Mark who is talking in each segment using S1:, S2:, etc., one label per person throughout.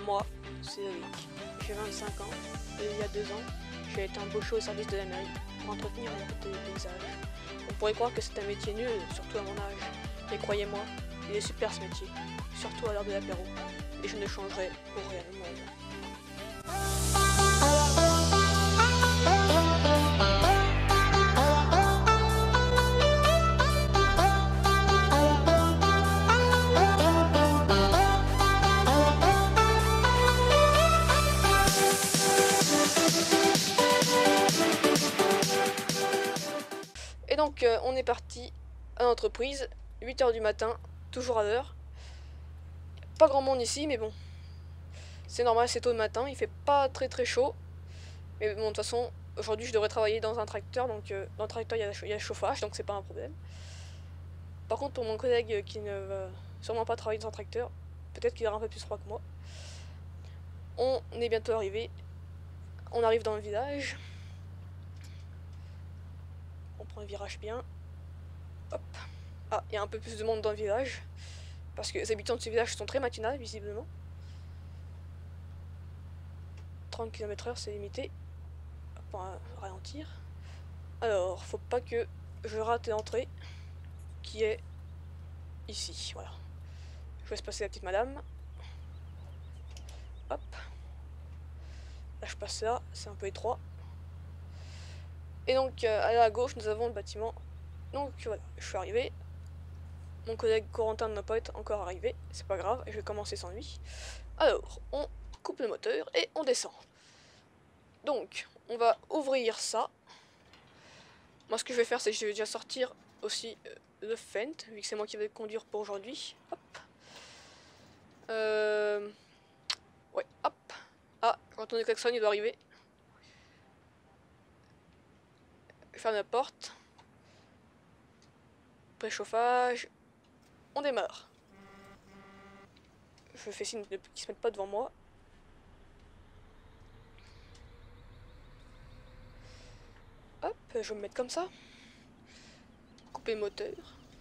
S1: Moi, c'est Eric, j'ai 25 ans et il y a 2 ans, j'ai été embauché au service de la mairie pour entretenir la beauté des paysages. On pourrait croire que c'est un métier nul, surtout à mon âge, mais croyez-moi, il est super ce métier, surtout à l'heure de l'apéro, et je ne changerai pour rien au monde. Et donc on est parti à l'entreprise, 8 h du matin, toujours à l'heure. Pas grand monde ici, mais bon, c'est normal, c'est tôt le matin, il fait pas très chaud. Mais bon, de toute façon, aujourd'hui je devrais travailler dans un tracteur, donc dans le tracteur il y a le chauffage, donc c'est pas un problème. Par contre, pour mon collègue qui ne va sûrement pas travailler dans un tracteur, peut-être qu'il aura un peu plus froid que moi. On est bientôt arrivé, on arrive dans le village. On prend le virage bien. Hop. Ah, il y a un peu plus de monde dans le village. Parce que les habitants de ce village sont très matinales, visiblement. 30 km/h, c'est limité. Pour ralentir. Alors, faut pas que je rate l'entrée. Qui est ici, voilà. Je laisse passer la petite madame. Hop. Là, je passe là, c'est un peu étroit. Et donc, à gauche, nous avons le bâtiment. Donc, voilà, je suis arrivé. Mon collègue Corentin ne doit pas être encore arrivé. C'est pas grave, je vais commencer sans lui. Alors, on coupe le moteur et on descend. Donc, on va ouvrir ça. Moi, ce que je vais faire, c'est que je vais déjà sortir aussi le Fent, vu que c'est moi qui vais le conduire pour aujourd'hui. Hop. Ouais, hop. Ah, quand on est klaxon, il doit arriver. Je ferme la porte. Préchauffage. On démarre. Je fais signe qu'ils se mettent pas devant moi. Hop, je vais me mettre comme ça. Couper le moteur.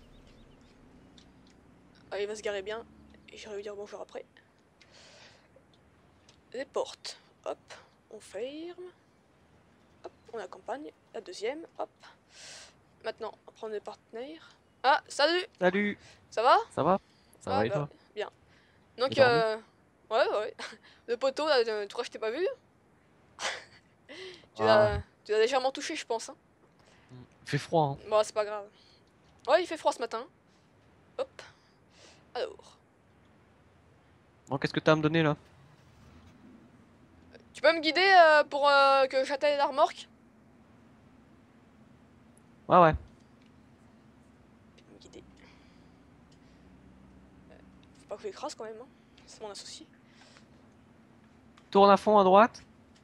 S1: Ah, il va se garer bien. Et j'irai lui dire bonjour après. Les portes. Hop, on ferme. Hop, on accompagne. La deuxième. Hop. Maintenant, on prend le partenaire. Ah, salut!
S2: Salut,
S1: Ça va?
S2: ça va? Ça
S1: Ah,
S2: va et
S1: bah,
S2: toi?
S1: bien.
S2: Bien
S1: Donc,
S2: dormi?
S1: ouais. Le poteau, là, tu crois que je t'ai pas vu?
S2: Ah,
S1: Tu l'as légèrement touché, je pense, hein.
S2: il fait froid, hein.
S1: Bon, c'est pas grave. Ouais, il fait froid ce matin. Hop. Alors,
S2: Bon, qu'est-ce que t'as à me donner là?
S1: tu peux me guider pour que j'attelle la remorque?
S2: Ouais, ouais.
S1: Tu peux me guider. Faut pas que je l'écrase quand même, hein. C'est mon associé.
S2: Tourne à fond à droite.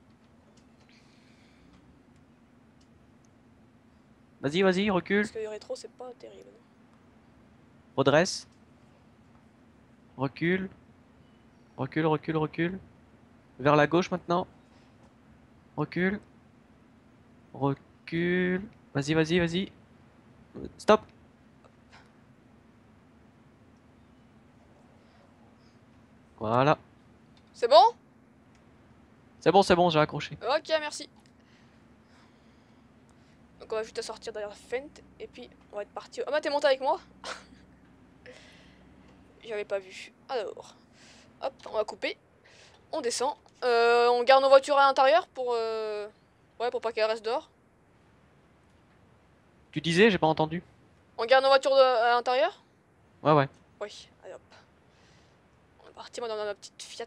S2: Vas-y, vas-y, recule.
S1: Parce que le rétro, c'est pas terrible.
S2: Redresse. Recule. Recule, recule, recule. Vers la gauche maintenant. Recule. Recule. Vas-y, vas-y, vas-y. Stop. Voilà.
S1: C'est bon?
S2: C'est bon, j'ai accroché.
S1: Ok, merci. Donc on va juste sortir derrière la fente et puis on va être parti. Ah bah t'es monté avec moi? J'avais pas vu. Alors, hop, on va couper. On descend. On garde nos voitures à l'intérieur pour ouais, pour pas qu'elles restent dehors.
S2: Tu disais, j'ai pas entendu.
S1: On garde nos voitures à l'intérieur?
S2: Ouais, ouais.
S1: Oui, allez hop. On est parti, moi dans ma petite Fiat.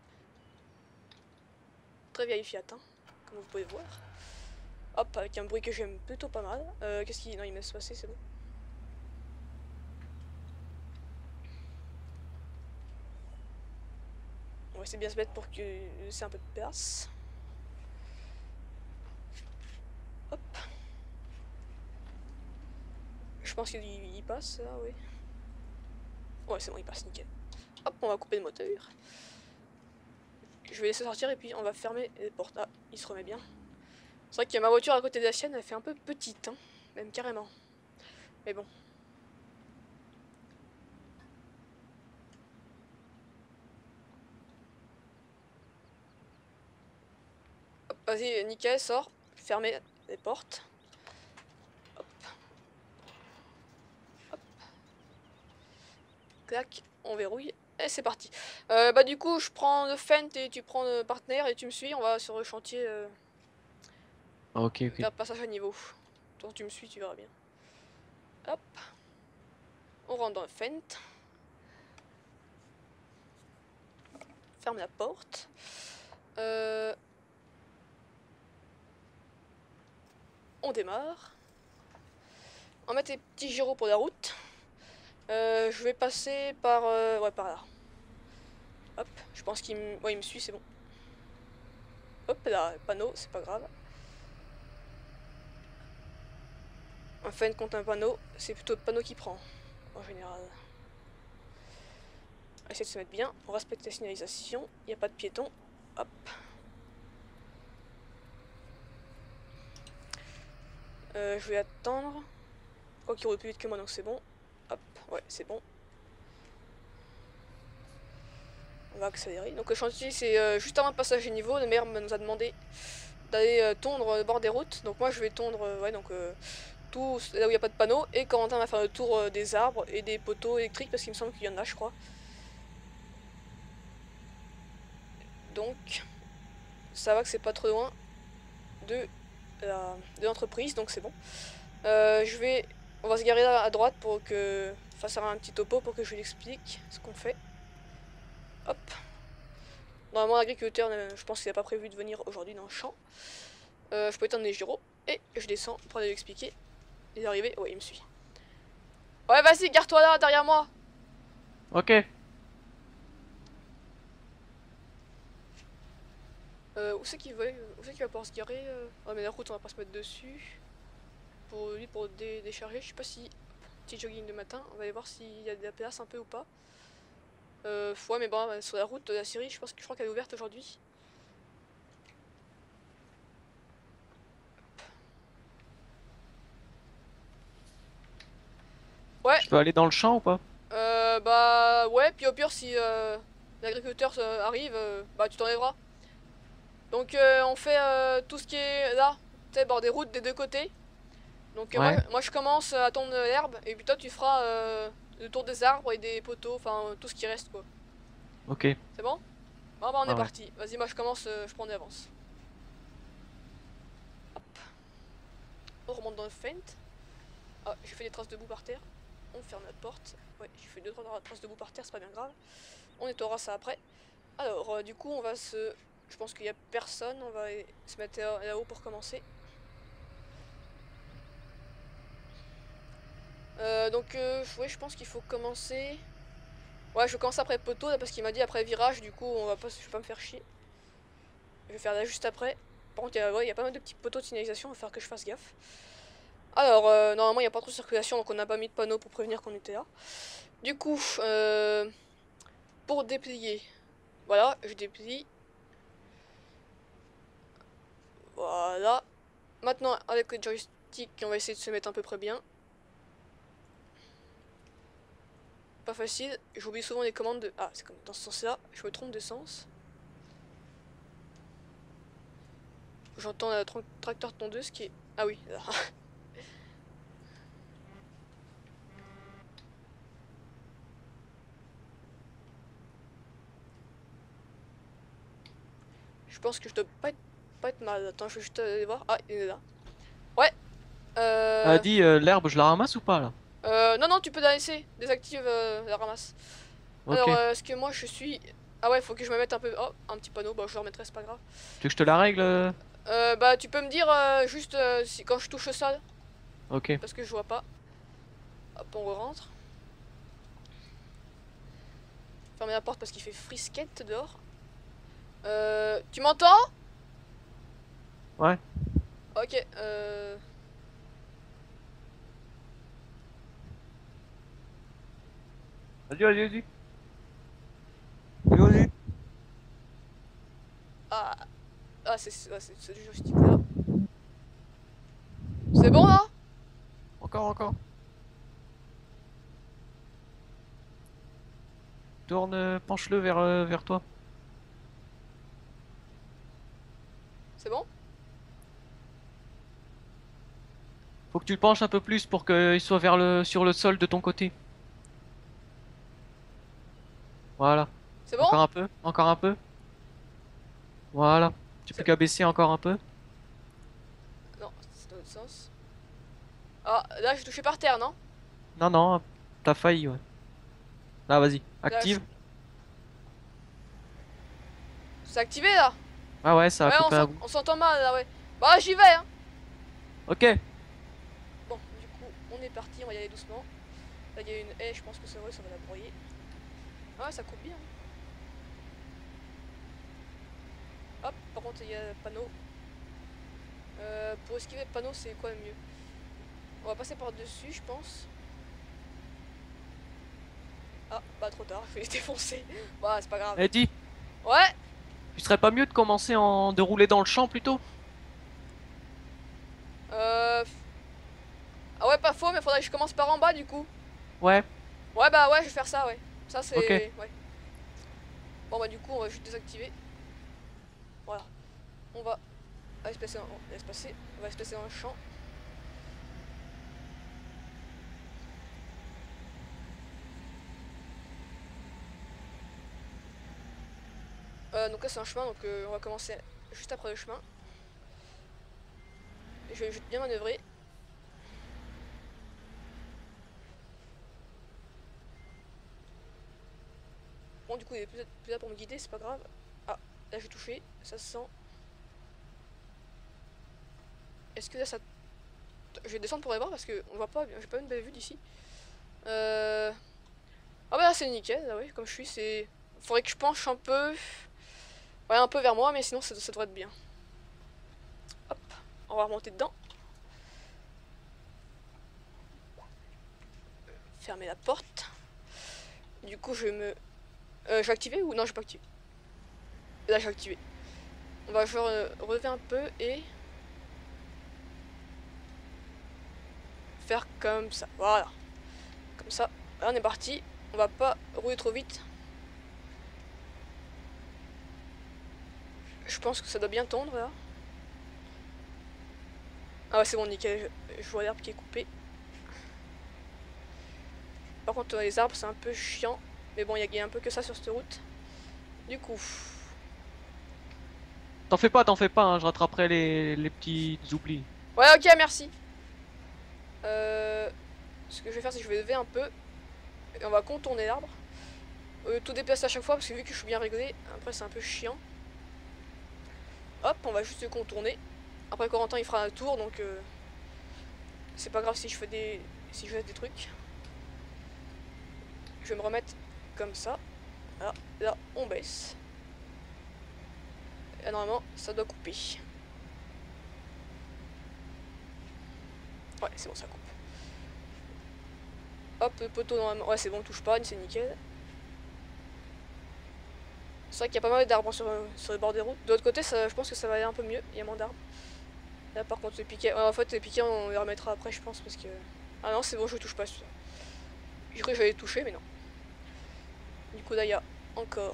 S1: Très vieille Fiat, hein, comme vous pouvez voir. Hop, avec un bruit que j'aime plutôt pas mal. Qu'est-ce qu'il... Non, il me laisse passer, c'est bon. On va essayer de bien se mettre pour que c'est un peu de place. Hop. Je pense qu'il passe, là, oui. Ouais, c'est bon, il passe, nickel. Hop, on va couper le moteur. Je vais laisser sortir et puis on va fermer les portes. Ah, il se remet bien. C'est vrai que ma voiture à côté de la sienne, elle fait un peu petite, hein, même carrément. Mais bon. Vas-y, nickel, sors. Fermez les portes. Hop. Hop. Clac, on verrouille. Et c'est parti. Bah du coup, je prends le Fent et tu prends le partenaire et tu me suis. On va sur le chantier
S2: Ok, ok.
S1: vers le passage à niveau. Donc tu me suis, tu verras bien. Hop. On rentre dans le Fent. Ferme la porte. On démarre. On va mettre les petits gyros pour la route. Je vais passer par... ouais, par là. Hop, je pense qu'il me... Ouais, il me suit, c'est bon. Hop là, panneau, c'est pas grave. Un Fent contre un panneau, c'est plutôt le panneau qui prend, en général. On va essayer de se mettre bien, on respecte la signalisation, il n'y a pas de piéton. Hop. Je vais attendre. Je crois qu'il roule plus vite que moi, donc c'est bon. Hop, ouais, c'est bon. On va accélérer. Donc le chantier, c'est juste avant le passage du niveau. Le maire nous a demandé d'aller tondre le bord des routes. Donc moi, je vais tondre, ouais, donc tout là où il n'y a pas de panneau. Et Corentin va faire le tour des arbres et des poteaux électriques, parce qu'il me semble qu'il y en a, je crois. Donc, ça va que c'est pas trop loin de l'entreprise, donc c'est bon. On va se garer là à droite pour que face à un petit topo pour que je lui explique ce qu'on fait. Hop. Normalement l'agriculteur, je pense qu'il n'a pas prévu de venir aujourd'hui dans le champ. Je peux éteindre les gyros et je descends pour aller lui expliquer. Il est arrivé, ouais il me suit. Ouais vas-y, gare-toi là derrière moi.
S2: Ok.
S1: Où c'est qu'il va pouvoir se garer Ouais mais la route on va pas se mettre dessus. Pour lui pour décharger, je sais pas si... Petit jogging de matin, on va aller voir s'il y a de la place un peu ou pas. Ouais mais bon, sur la route de la Syrie, je crois qu'elle est ouverte aujourd'hui. Ouais,
S2: Je peux aller dans le champ ou pas?
S1: bah ouais, puis au pire si l'agriculteur arrive, bah tu t'enlèveras. Donc on fait tout ce qui est là, tu sais, bord des routes des deux côtés. Donc
S2: Ouais.
S1: moi je commence à tondre l'herbe et puis toi tu feras le tour des arbres et des poteaux, enfin tout ce qui reste quoi.
S2: Ok.
S1: C'est bon? Bon bah on est
S2: Ah ouais.
S1: parti. Vas-y moi je commence, je prends de l'avance. On remonte dans le Fent. Ah, j'ai fait des traces de boue par terre. On ferme la porte. Ouais, j'ai fait 2-3 traces de boue par terre, c'est pas bien grave. On nettoiera ça après. Alors, du coup, on va se... Je pense qu'il n'y a personne, on va se mettre là-haut pour commencer. Ouais, je pense qu'il faut commencer... Ouais, je commence après le poteau, là, parce qu'il m'a dit après le virage, du coup, je vais pas me faire chier. Je vais faire là juste après. Par contre, il y a pas mal de petits poteaux de signalisation, il va falloir que je fasse gaffe. Alors, normalement, il n'y a pas trop de circulation, donc on n'a pas mis de panneau pour prévenir qu'on était là. Du coup, pour déplier, voilà, je déplie. Voilà. Maintenant, avec le joystick, on va essayer de se mettre à peu près bien. Pas facile. J'oublie souvent les commandes de... Ah, c'est comme dans ce sens-là. Je me trompe de sens. J'entends la tracteur tondeuse qui est... Ah oui, là. Je pense que je dois pas être mal. Attends, je vais juste aller voir. Ah, il est là. Ouais.
S2: Dis, l'herbe, je la ramasse ou pas là?
S1: Non, non, tu peux la laisser. Désactive la ramasse.
S2: Ok.
S1: Alors,
S2: Tu
S1: est-ce que moi je suis... Ah ouais, faut que je me mette un peu... Oh, un petit panneau. Bah, je le remettrai, c'est pas grave.
S2: veux que je te la règle?
S1: Bah, tu peux me dire juste si, quand je touche au sol.
S2: Ok.
S1: Parce que je vois pas. Hop, on rentre. Fermer la porte parce qu'il fait frisquette dehors. Tu m'entends?
S2: Ouais.
S1: Ok,
S2: Vas-y, vas-y, vas-y. Vas-y, vas-y.
S1: Ah, c'est du joystick là. C'est bon là?
S2: Encore, encore. Tourne, penche-le vers toi.
S1: C'est bon?
S2: Faut que tu le penches un peu plus pour qu'il soit sur le sol de ton côté. Voilà.
S1: C'est bon?
S2: Encore un peu, encore un peu. Voilà. Tu peux
S1: C'est-
S2: qu'à baisser encore un peu.
S1: Non, c'est dans l'autre sens. Ah, là, j'ai touché par terre, non?
S2: Non, non, t'as failli, ouais. Là, vas-y,
S1: Là,
S2: active.
S1: c'est activé, là?
S2: Ah ouais, ça a
S1: Ouais,
S2: coupé un bout.
S1: on s'entend mal, là, ouais. Bah, j'y vais, hein.
S2: Ok.
S1: Bon, du coup, on est parti, on va y aller doucement. Là, il y a une haie, je pense que c'est vrai, ça va la broyer. Ah ouais, ça coupe bien. Hop, par contre, il y a le panneau. Pour esquiver le panneau, c'est quoi le mieux? On va passer par-dessus, je pense. Ah, bah trop tard, je vais défoncer. Bah, c'est pas grave.
S2: Eh, dis,
S1: Ouais.
S2: tu serais pas mieux de commencer de rouler dans le champ plutôt?
S1: Euh... Ah ouais, pas faux, mais faudrait que je commence par en bas, du coup.
S2: Ouais,
S1: Ouais, bah ouais, je vais faire ça, ouais. Ça,
S2: ok.
S1: c'est... Ouais. Bon, bah du coup, on va juste désactiver. Voilà. On va... Allez, se passer, laisse passer. On va se passer dans le champ. Donc là, c'est un chemin, donc on va commencer juste après le chemin. Je vais juste bien manœuvrer. Bon, du coup, il est plus là pour me guider, c'est pas grave. Ah, là, j'ai touché, ça se sent. Est-ce que là, ça... Je vais descendre pour les voir parce que on voit pas, j'ai pas une belle vue d'ici. Ah bah là, c'est nickel, là, oui, comme je suis, c'est... Faudrait que je penche un peu... Ouais, un peu vers moi, mais sinon, ça devrait être bien. Hop, on va remonter dedans. Fermer la porte. Du coup, je vais me... je vais activer ou non, je vais pas activer. Là, j'ai activé. On va genre relever un peu et... faire comme ça, voilà. Comme ça, là, on est parti. On va pas rouler trop vite. Je pense que ça doit bien tondre, là. Ah ouais, c'est bon, nickel. Je vois l'herbe qui est coupée. Par contre, les arbres, c'est un peu chiant. Mais bon, il y a un peu que ça sur cette route. Du coup...
S2: T'en fais pas, hein, je rattraperai les petits oublis.
S1: Ouais, ok, merci. Ce que je vais faire, c'est que je vais lever un peu. Et on va contourner l'arbre. Tout déplacer à chaque fois, parce que vu que je suis bien réglé, après c'est un peu chiant. Hop, on va juste le contourner. Après, Corentin, il fera un tour, donc... c'est pas grave si je fais si je fais des trucs. Je vais me remettre comme ça. Voilà, là, on baisse. Et normalement, ça doit couper. Ouais, c'est bon, ça coupe. Hop, le poteau normalement. Ouais, c'est bon, touche pas, c'est nickel. C'est vrai qu'il y a pas mal d'arbres sur les bords des routes. De l'autre côté, je pense que ça va aller un peu mieux. Il y a moins d'arbres. Là, par contre, le piquet. Ouais, en fait, les piquets, on les remettra après, je pense, parce que. Ah non, c'est bon, je touche pas celui-là. J'ai cru que j'allais toucher, mais non. Du coup, là, il y a encore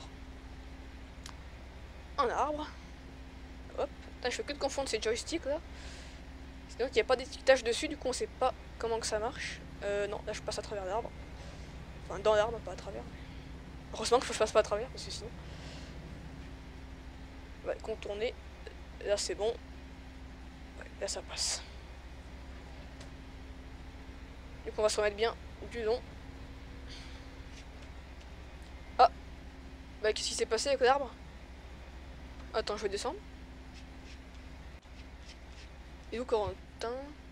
S1: un arbre. Hop. Putain, je fais que de confondre ces joysticks là. Sinon, il n'y a pas d'étiquetage dessus, du coup, on sait pas comment que ça marche. Non, là, je passe à travers l'arbre. Enfin, dans l'arbre, pas à travers. Heureusement que je passe pas à travers, parce que sinon. On va contourner. Là, c'est bon. Ouais, là, ça passe. Du coup, on va se remettre bien du long. Ah. Bah, qu'est-ce qui s'est passé avec l'arbre? Attends, je vais descendre. Et où Corentin?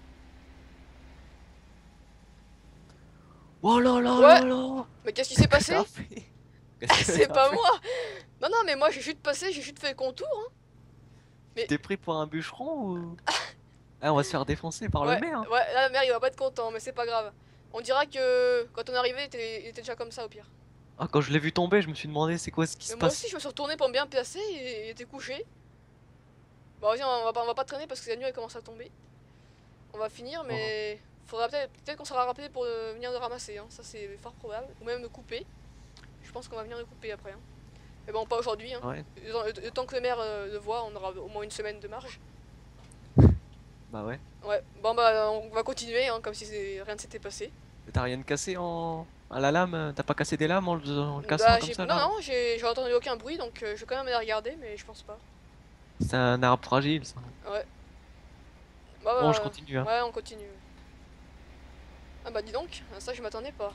S2: Oh là là
S1: Ouais.
S2: là là!
S1: Mais qu'est-ce qui s'est
S2: Qu'est-ce que
S1: passé?
S2: ça a fait? Qu'est-ce que
S1: C'est
S2: ça a
S1: pas
S2: fait?
S1: moi. Non, non, mais moi, j'ai juste passé, j'ai juste fait le contour, hein.
S2: Tu
S1: Mais...
S2: t'es pris pour un bûcheron ou? Ah, on va se faire défoncer par le
S1: Ouais,
S2: maire, hein.
S1: ouais, là, le maire, il va pas être content, mais c'est pas grave. On dira que quand on est arrivé, il était déjà comme ça, au pire.
S2: Ah, quand je l'ai vu tomber, je me suis demandé c'est quoi ce qui
S1: Mais
S2: se
S1: moi
S2: passe.
S1: aussi, je me suis retourné pour me bien placer et il était couché. Bon, vas-y, on va pas traîner parce que la nuit, elle commence à tomber. On va finir,
S2: Oh.
S1: mais faudra peut-être qu'on sera rappelé pour venir le ramasser, hein. Ça, c'est fort probable. Ou même le couper. Je pense qu'on va venir le couper après, hein. Mais bon, pas aujourd'hui, hein.
S2: Ouais.
S1: Le temps que le maire le voit, on aura au moins une semaine de marge.
S2: Bah ouais.
S1: Ouais, bon bah on va continuer hein, comme si rien ne s'était passé.
S2: T'as rien de cassé à la lame? T'as pas cassé des lames en le cassant
S1: Bah
S2: comme
S1: j'ai...
S2: ça
S1: Non,
S2: là?
S1: non, j'ai entendu aucun bruit, donc je vais quand même aller regarder, mais je pense pas.
S2: C'est un arbre fragile ça.
S1: Ouais,
S2: Bon, je continue, hein.
S1: ouais, on continue. Ah bah dis donc, ça je m'attendais pas.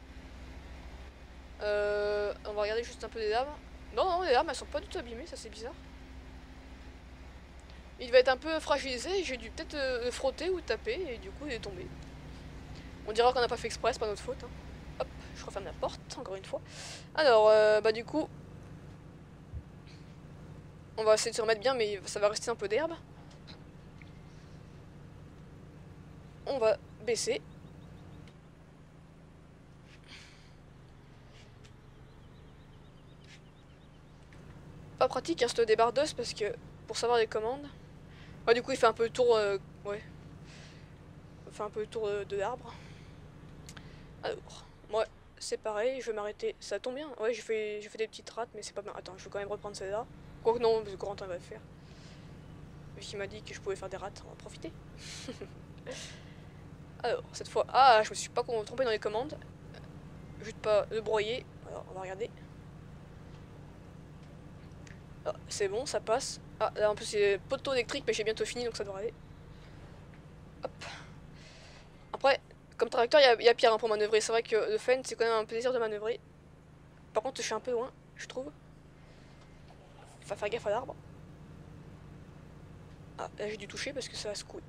S1: On va regarder juste un peu les lames. Non, non, les lames elles sont pas du tout abîmées, ça c'est bizarre. Il va être un peu fragilisé, j'ai dû peut-être le frotter ou le taper, et du coup il est tombé. On dira qu'on n'a pas fait exprès, c'est pas notre faute. Hein. Hop, je referme la porte, encore une fois. Alors, bah du coup, on va essayer de se remettre bien, mais ça va rester un peu d'herbe. On va baisser. Pas pratique, hein, cette débardeuse, parce que pour savoir les commandes. Ouais, du coup, il fait un peu le tour. Ouais. Il fait un peu le tour de l'arbre. Alors, moi, c'est pareil, je vais m'arrêter. Ça tombe bien. Ouais, j'ai fait des petites rates, mais c'est pas bien. Attends, je vais quand même reprendre celle-là. Quoique non, parce que Corentin va le faire. Vu qu'il m'a dit que je pouvais faire des rates, on va profiter. Alors, cette fois. Ah, je me suis pas trompé dans les commandes. Juste pas le broyer. Alors, on va regarder. Ah, c'est bon, ça passe. Ah, là en plus c'est poteau électrique, mais j'ai bientôt fini donc ça devrait aller. Hop. Après, comme tracteur, il y a pire hein, pour manœuvrer. C'est vrai que le Fen, c'est quand même un plaisir de manœuvrer. Par contre, je suis un peu loin, je trouve. Faut faire gaffe à l'arbre. Ah, là j'ai dû toucher parce que ça va secouer.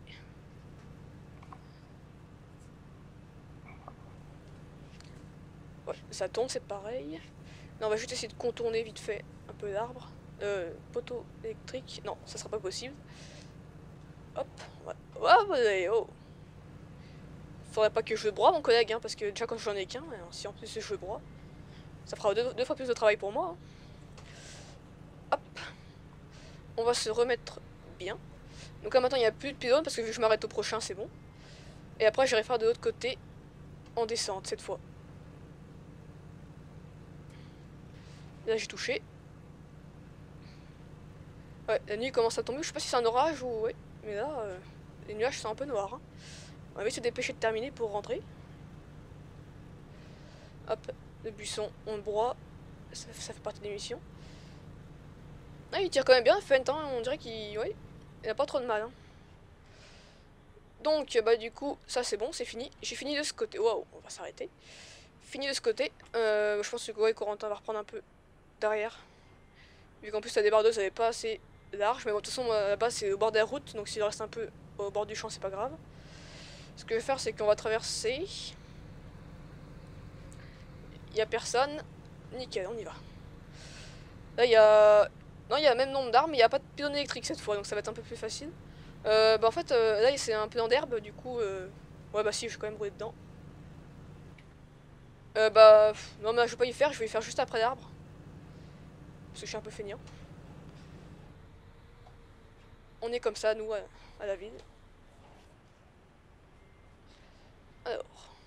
S1: Ouais, ça tombe, c'est pareil. Là, on va juste essayer de contourner vite fait un peu l'arbre. Poteau électrique. Non, ça sera pas possible. Hop. Ouais. Ouais, oh. Faudrait pas que je le broie, mon collègue, hein, parce que déjà quand j'en ai qu'un, si en plus je le broie, ça fera deux fois plus de travail pour moi. Hein. Hop. On va se remettre bien. Donc là maintenant il n'y a plus de pylône parce que vu que je m'arrête au prochain, c'est bon. Et après j'irai faire de l'autre côté en descente cette fois. Là j'ai touché. Ouais, la nuit commence à tomber. Je sais pas si c'est un orage ou... Ouais, mais là, les nuages sont un peu noirs. Hein. On va se dépêcher de terminer pour rentrer. Hop, le buisson, on le broie. Ça fait partie des missions. Ah, il tire quand même bien, Fent, hein. On dirait qu'il... Ouais, il a pas trop de mal. Hein. Donc, bah du coup, ça c'est bon, c'est fini. J'ai fini de ce côté. Waouh, on va s'arrêter. Fini de ce côté. Je pense que ouais, Corentin va reprendre un peu derrière. Vu qu'en plus la débardeuse elle est pas assez large. Mais bon, de toute façon, là-bas c'est au bord de la route. Donc s'il reste un peu au bord du champ, c'est pas grave. Ce que je vais faire, c'est qu'on va traverser. Il y a personne. Nickel, on y va. Là, il y a... Non, il y a le même nombre d'arbres, mais il n'y a pas de pylône électrique cette fois, donc ça va être un peu plus facile. Bah en fait, là, c'est un pylône d'herbe, du coup... Ouais, bah si, je vais quand même rouler dedans. Bah... Non, mais je vais pas y faire, je vais y faire juste après l'arbre. Parce que je suis un peu feignant. On est comme ça, nous, à la ville. Alors...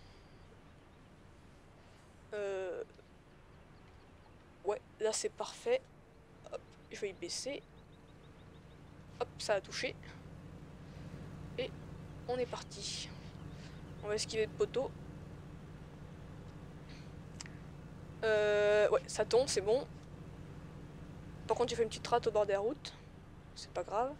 S1: Ouais, là c'est parfait. Hop, je vais y baisser. Hop, ça a touché. Et on est parti. On va esquiver le poteau. Ouais, ça tombe, c'est bon. Par contre, j'ai fait une petite rate au bord de la route. C'est pas grave.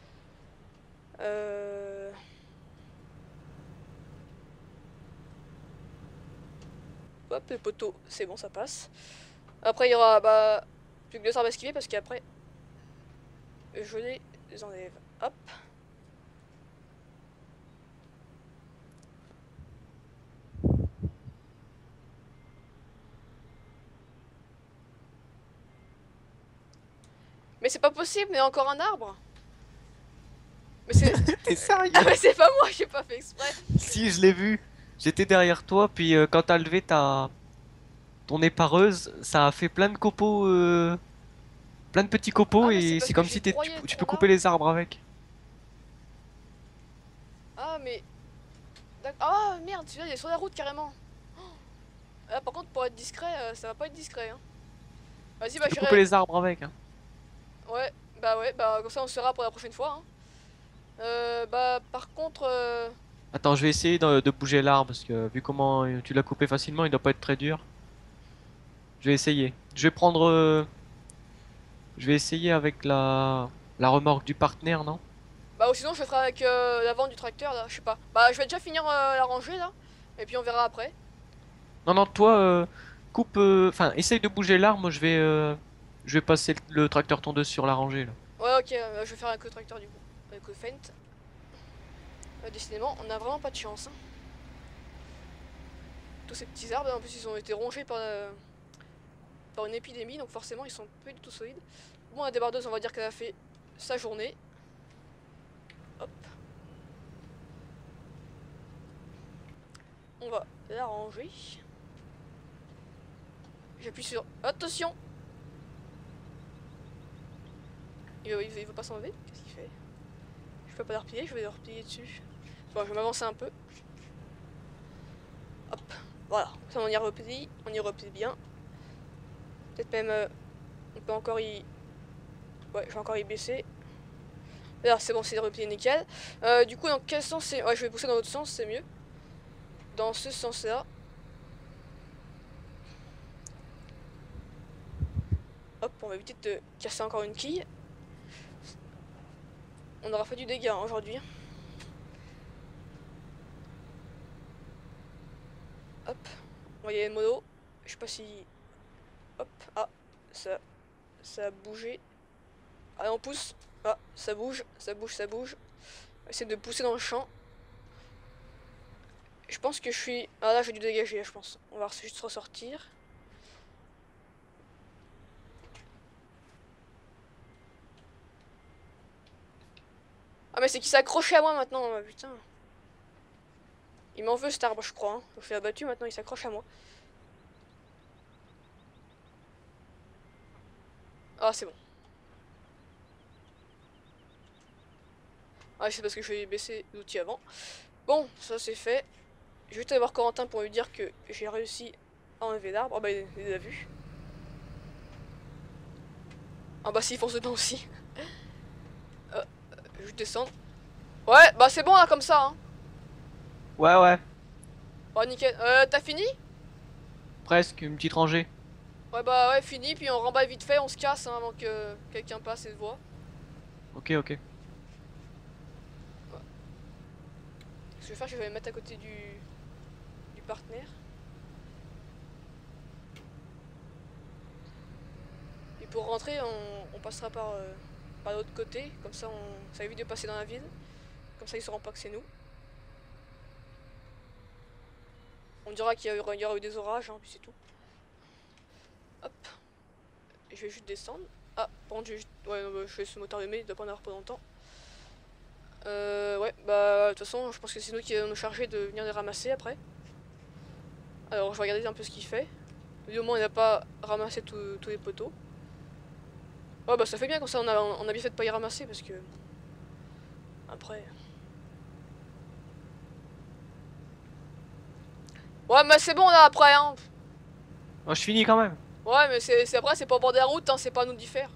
S1: Hop, le poteau, c'est bon, ça passe. Après, il y aura bah, plus que 2 arbres à esquiver parce qu'après, je les enlève. Hop. Mais c'est pas possible, mais encore un arbre. Mais c'est...
S2: T'es sérieux?
S1: Ah mais c'est pas moi, j'ai pas fait exprès.
S2: Si, je l'ai vu. J'étais derrière toi, puis quand t'as levé ton épareuse, ça a fait plein de copeaux, plein de petits copeaux,
S1: Ah mais c'est
S2: et
S1: parce
S2: c'est
S1: que
S2: comme
S1: j'ai
S2: si
S1: broyé
S2: tu
S1: trop
S2: peux couper
S1: large.
S2: les arbres avec.
S1: Ah mais... Ah merde, celui-là il est sur la route carrément. Là par contre pour être discret, ça va pas être discret. Hein. Vas-y
S2: Tu
S1: bah
S2: peux couper
S1: j'irai...
S2: les arbres avec, hein.
S1: Ouais, bah comme ça on se verra pour la prochaine fois. Hein. Bah par contre,
S2: Attends, je vais essayer de bouger l'arbre parce que vu comment tu l'as coupé facilement, il doit pas être très dur. Je vais essayer. Je vais essayer avec la remorque du partenaire, non?
S1: bah ou sinon je le ferai avec l'avant du tracteur là, je sais pas. Bah je vais déjà finir la rangée là, et puis on verra après.
S2: Non, non, toi, coupe, enfin, essaye de bouger l'arbre. Moi, je vais passer le tracteur tondeuse sur la rangée là.
S1: Ouais ok, je vais faire avec le tracteur du coup, avec le Fent. Décidément, on a vraiment pas de chance. Hein. Tous ces petits arbres, en plus ils ont été rongés par une épidémie, donc forcément ils sont pas du tout solides. Bon la débardeuse on va dire qu'elle a fait sa journée. Hop, on va la ranger. J'appuie sur attention. Il veut pas s'enlever. Qu'est-ce qu'il fait? Je peux pas le replier, je vais le replier dessus. Bon, je vais m'avancer un peu. Hop, voilà. Ça on y replie bien. Peut-être même, on peut encore y... Ouais, je vais encore y baisser. Là, c'est bon, c'est replié nickel. Du coup, dans quel sens c'est... Ouais, je vais pousser dans l'autre sens, c'est mieux. Dans ce sens-là. Hop, on va éviter de casser encore une quille. On aura fait du dégât hein, aujourd'hui. Hop, on va y aller le mono. Je sais pas si... Hop, ah, ça a bougé. Allez, on pousse. Ah, ça bouge, ça bouge, ça bouge. On va essayer de pousser dans le champ. Je pense que je suis... Ah là, j'ai dû dégager, je pense. On va juste ressortir. Ah mais c'est qu'il s'est accroché à moi maintenant, putain. Il m'en veut cet arbre, je crois. Hein. Je me fais abattu, maintenant il s'accroche à moi. Ah, c'est bon. Ah, c'est parce que je vais baisser l'outil avant. Bon, ça c'est fait. Je vais aller voir Corentin pour lui dire que j'ai réussi à enlever l'arbre. Ah bah, il l'a vu. Ah bah, s'il fonce dedans aussi. Je descends. Ouais, bah c'est bon là, comme ça. Hein.
S2: Ouais, ouais,
S1: Oh, nickel. T'as fini?
S2: presque une petite rangée.
S1: Ouais, bah ouais, fini. Puis on remballe vite fait, on se casse hein, avant que quelqu'un passe et le voit.
S2: Ok, ok.
S1: Ce que je vais faire, je vais me mettre à côté du partenaire. Et pour rentrer, on passera par l'autre côté. Comme ça, ça évite de passer dans la ville. Comme ça, ils sauront pas que c'est nous. On dira qu'il y aura eu des orages, hein, puis c'est tout. Hop. Et je vais juste descendre. Ah, par contre, ouais, non, bah, je laisse le moteur allumé, il doit pas en avoir pour longtemps. Ouais, bah, de toute façon, je pense que c'est nous qui allons nous charger de venir les ramasser après. Alors, je vais regarder un peu ce qu'il fait. Du moment, il n'a pas ramassé tous les poteaux. Ouais, bah, ça fait bien, comme ça, on a bien fait de pas y ramasser, parce que... Après... Ouais, mais c'est bon, là, après, hein.
S2: Oh, je finis quand même.
S1: Ouais, mais c'est après, c'est pas au bord de la route, hein, c'est pas à nous d'y faire.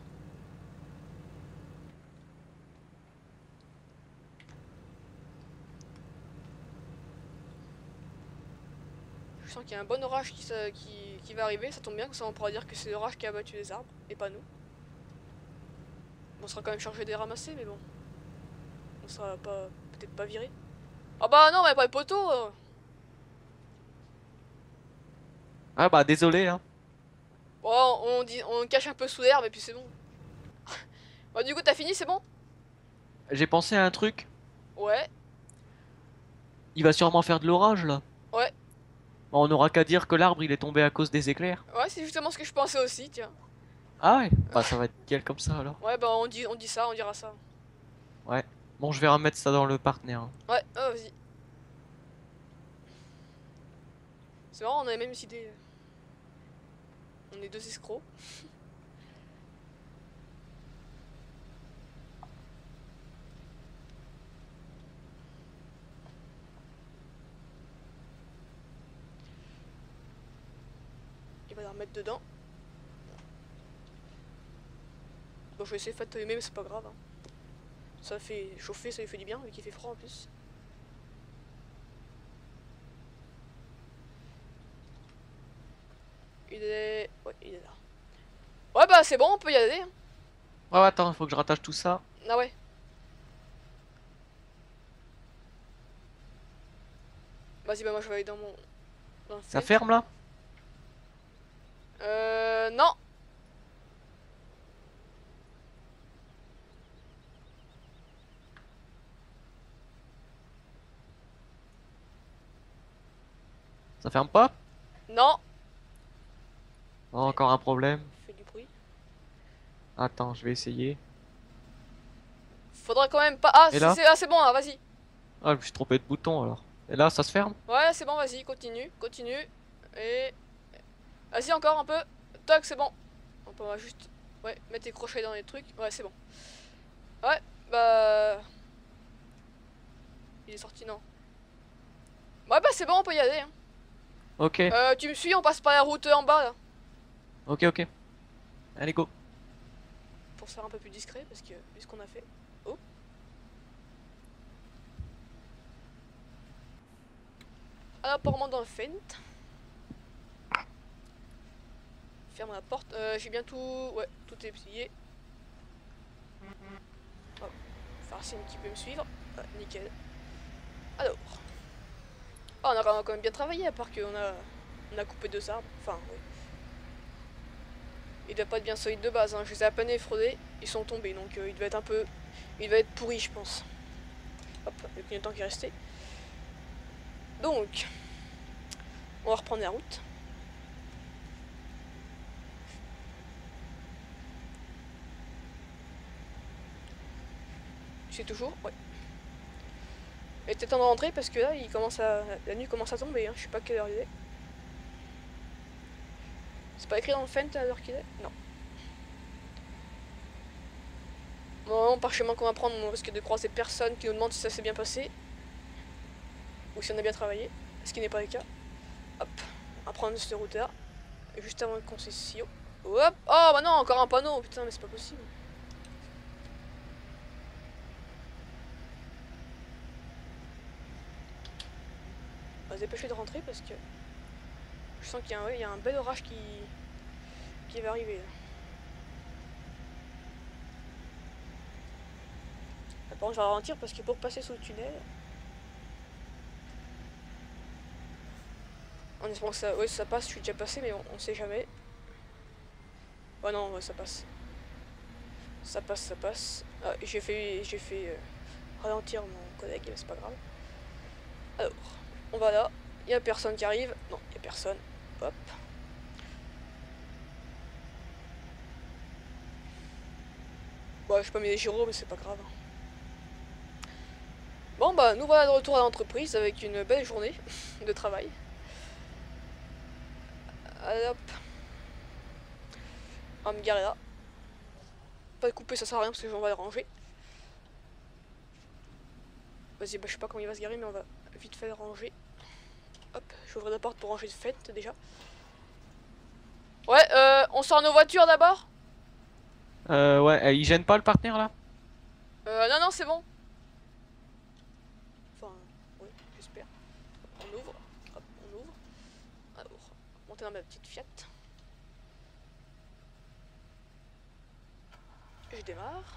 S1: Je sens qu'il y a un bon orage qui va arriver, ça tombe bien, comme ça on pourra dire que c'est l'orage qui a abattu les arbres, et pas nous. On sera quand même chargé de les ramasser, mais bon. On sera pas peut-être pas viré. Ah bah non, mais pas les poteaux
S2: Ah bah désolé, hein.
S1: Oh, on cache un peu sous l'herbe, et puis c'est bon. Bah du coup, t'as fini, c'est bon?
S2: J'ai pensé à un truc.
S1: Ouais,
S2: Il va sûrement faire de l'orage là.
S1: ouais,
S2: Bon, on n'aura qu'à dire que l'arbre il est tombé à cause des éclairs.
S1: ouais, c'est justement ce que je pensais aussi, tiens.
S2: Ah ouais, bah ça va être nickel comme ça alors.
S1: Ouais, bah on dit ça, on dira ça.
S2: Ouais. Bon, je vais remettre ça dans le partenaire, hein.
S1: Ouais, vas-y. C'est marrant, on a les mêmes idées. On est deux escrocs. Il va la remettre dedans. Bon, je vais essayer de faire allumer, mais c'est pas grave. Hein. Ça fait chauffer, ça lui fait du bien vu qu'il fait froid en plus. Il est... Ouais, il est là. Ouais bah c'est bon, on peut y aller. Hein.
S2: Ouais, attends, il faut que je rattache tout ça.
S1: Ah ouais. Vas-y bah moi je vais aller dans mon... Dans le
S2: Ça
S1: fenêtre.
S2: ferme là?
S1: Non.
S2: Ça ferme pas?
S1: Non.
S2: Oh, encore un problème.
S1: Fait du bruit.
S2: Attends, je vais essayer.
S1: Faudra quand même pas... Ah
S2: Et là?
S1: c'est bon là, vas-y.
S2: Ah, je me suis trompé de bouton alors. Et là, ça se ferme?
S1: Ouais c'est bon, vas-y, continue, continue. Et... Vas-y encore un peu. Tac, c'est bon. On va juste... Ouais, mettre tes crochets dans les trucs. Ouais, c'est bon. Ouais, bah... Il est sorti, non. Ouais, bah c'est bon, on peut y aller. Hein.
S2: Ok,
S1: Tu me suis, on passe par la route en bas, là.
S2: ok, ok. Allez, go.
S1: Pour se faire un peu plus discret, parce que vu ce qu'on a fait. Oh. Alors, on remonte dans le feint. Ferme la porte. J'ai bien tout... Ouais, tout est plié. Oh. Farcine qui peut me suivre. Ah, nickel. Alors... Oh, on a quand même bien travaillé, à part qu'on a... On a coupé 2 arbres. Enfin, ouais. Il doit pas être bien solide de base, hein. Je les ai à peine effraudés, ils sont tombés, donc il devait être un peu... Il devait être pourri, je pense. Hop, le clignotant qui est resté. Donc, on va reprendre la route. C'est toujours, ouais. Et peut-être temps de rentrer parce que là, il commence à... la nuit commence à tomber, hein. Je sais pas quelle heure il est. C'est pas écrit dans le feint à l'heure qu'il est? Non. Bon, par chemin qu'on va prendre, on risque de croiser personne qui nous demande si ça s'est bien passé. Ou si on a bien travaillé. Ce qui n'est pas le cas. Hop, on va prendre cette route là. Juste avant le concession. Hop. Oh bah non, encore un panneau. Putain, mais c'est pas possible. On va se dépêcher de rentrer parce que je sens qu'il y a il y a un bel orage qui va arriver là. Par contre, je vais ralentir parce que pour passer sous le tunnel, en espérant que ça, ouais, ça passe, je suis déjà passé, mais on sait jamais. Ouais, non, ouais, ça passe. Ça passe, ça passe. Ah, j'ai fait ralentir mon collègue, mais c'est pas grave. Alors, on va là. Il y a personne qui arrive. Non, il y a personne. Hop. Ouais, je pas mis les gyros, mais c'est pas grave. Bon, bah, nous voilà de retour à l'entreprise avec une belle journée de travail. Allez, hop. On va me garer là. Pas de couper, ça sert à rien parce que on va le ranger. Vas-y, bah, je sais pas comment il va se garer, mais on va vite fait le ranger. Hop, j'ouvre la porte pour ranger le fait déjà. Ouais, on sort nos voitures d'abord.
S2: Ouais, il gêne pas le partenaire là?
S1: Non, non, c'est bon. Enfin, oui, j'espère. On ouvre. Hop, on ouvre. Alors, monter dans ma petite Fiat. Je démarre.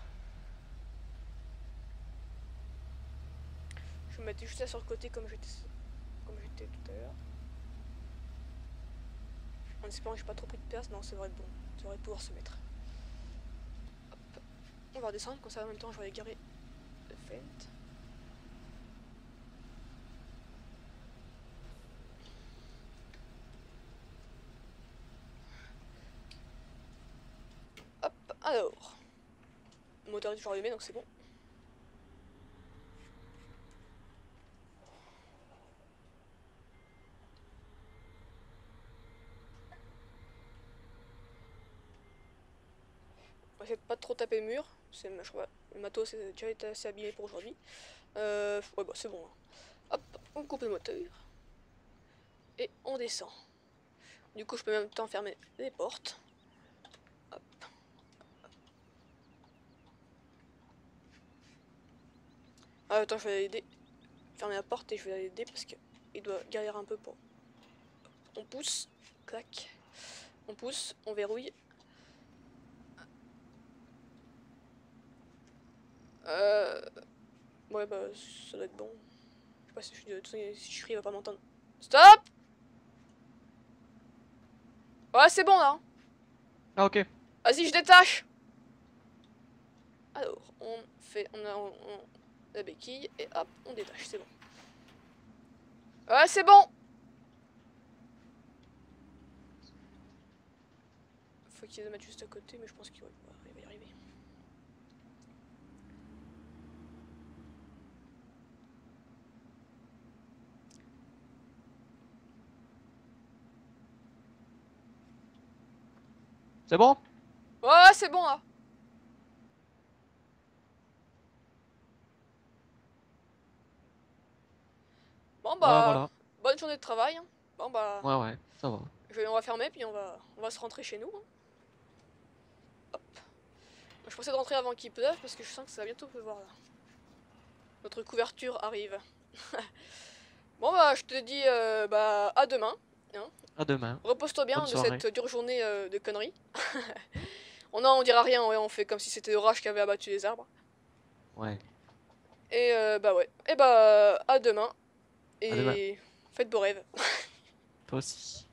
S1: Je vais me mettre juste là sur le côté comme j'étais tout à l'heure. En espérant que j'ai pas trop pris de place. Non, ça devrait être bon. Ça devrait pouvoir se mettre. Hop. On va redescendre, comme ça en même temps je vais aller garer le feint. Hop, alors. Le moteur est toujours allumé donc c'est bon. On va essayer de pas trop taper le mur. Je crois, le matos est déjà été assez abîmé pour aujourd'hui. Ouais, bah c'est bon. Hein. Hop, on coupe le moteur. Et on descend. Du coup, je peux en même temps fermer les portes. Hop. Ah, attends, je vais l'aider. Fermer la porte et je vais l'aider parce qu'il doit galérer un peu pour... On pousse. Clac. On pousse, on verrouille. Ouais, bah, ça doit être bon. Je sais pas si si je crie, il va pas m'entendre. Stop! Ouais, c'est bon, là.
S2: Ah, ok.
S1: Vas-y, je détache. Alors, on fait... la béquille et hop, on détache, c'est bon. Ouais, c'est bon. Faut qu'il le mette juste à côté, mais je pense qu'il va y arriver.
S2: C'est bon?
S1: Ouais, c'est bon, là. Bon,
S2: Ouais,
S1: bah,
S2: voilà.
S1: bonne journée de travail. Hein. Bon, bah,
S2: Ouais, ouais, ça va.
S1: on va fermer, puis on va se rentrer chez nous. Hein. Hop. Je pensais de rentrer avant qu'il pleuve, parce que je sens que ça va bientôt pleuvoir, là. Notre couverture arrive. Bon, bah, je te dis, bah, à demain. Hein.
S2: À demain.
S1: Repose-toi bien
S2: Bonne
S1: de
S2: soirée.
S1: cette dure journée de conneries. On dira rien, ouais, on fait comme si c'était l'orage qui avait abattu les arbres.
S2: Ouais.
S1: Et bah ouais. Et bah à demain.
S2: À demain.
S1: Et faites beaux rêves.
S2: Toi aussi.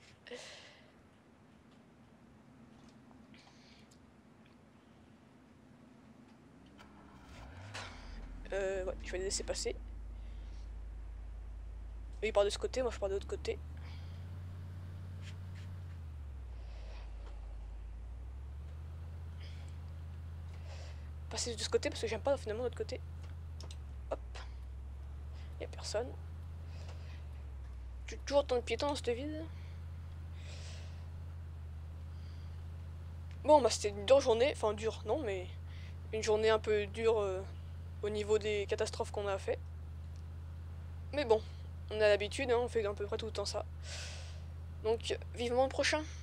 S1: Ouais, je vais les laisser passer. Lui il part de ce côté, moi je pars de l'autre côté. Passer de ce côté parce que j'aime pas finalement de l'autre côté. Hop. Y'a personne. Tu toujours autant de piétons dans cette ville. Bon bah c'était une dure journée, enfin dure non mais une journée un peu dure au niveau des catastrophes qu'on a fait. Mais bon, on a l'habitude, hein, on fait à peu près tout le temps ça. Donc vivement le prochain.